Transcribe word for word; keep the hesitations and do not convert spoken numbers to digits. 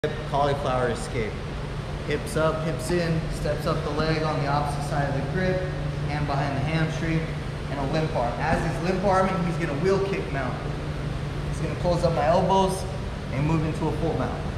Cauliflower escape. Hips up, hips in, steps up the leg on the opposite side of the grip, hand behind the hamstring, and a limp arm. As he's limp arming, he's gonna wheel kick mount. He's gonna close up my elbows and move into a full mount.